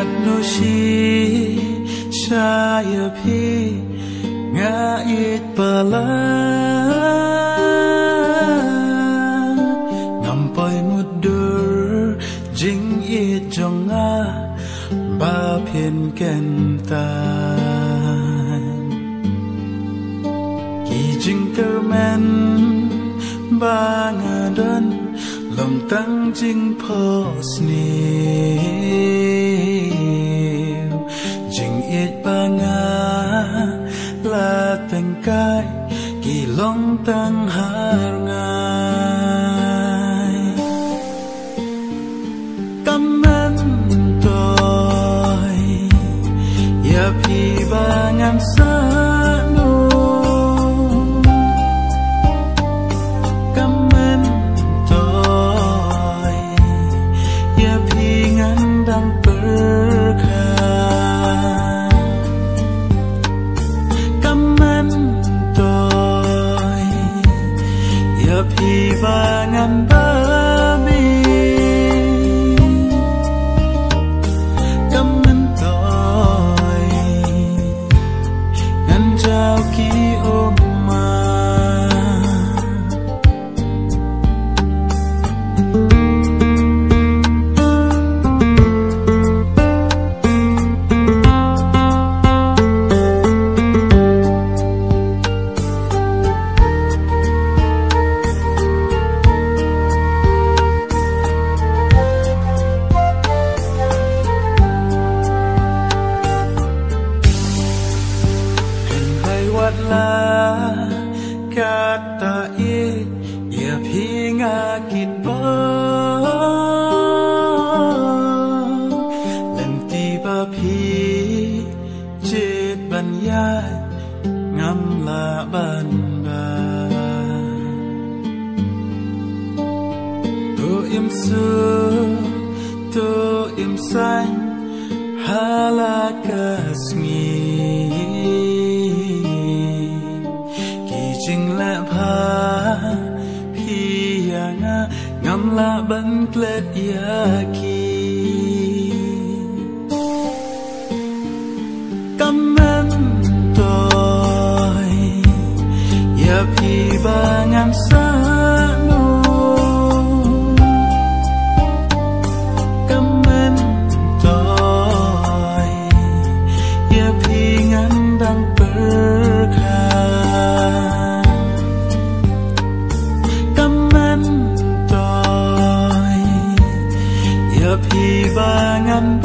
nushi saya pi ngait pala ngampai mudur jing it jonga ba phiền kentan ki jing kermen ba ngadan lòng tăng jing posniu jing it ba nga la teng kai kỳ long tăng har ngai cảm ơn tôi ya pi ba ngam sa nu cảm ơn tôi ya pi ngan đang pi ba ngan ba mi cảm ơn tôi ngan trao ký ôm mà la kata it ya pinga kit ba lenti ba pi chet ban ya ngam la ban ba to im su to im san halakasmi jing la pha pi ya nga ngam la ban klet ya ki cảm ơn tôi ya pi ba ngam sa nu cảm ơn tôi ya pi ngan đang pi ba ngan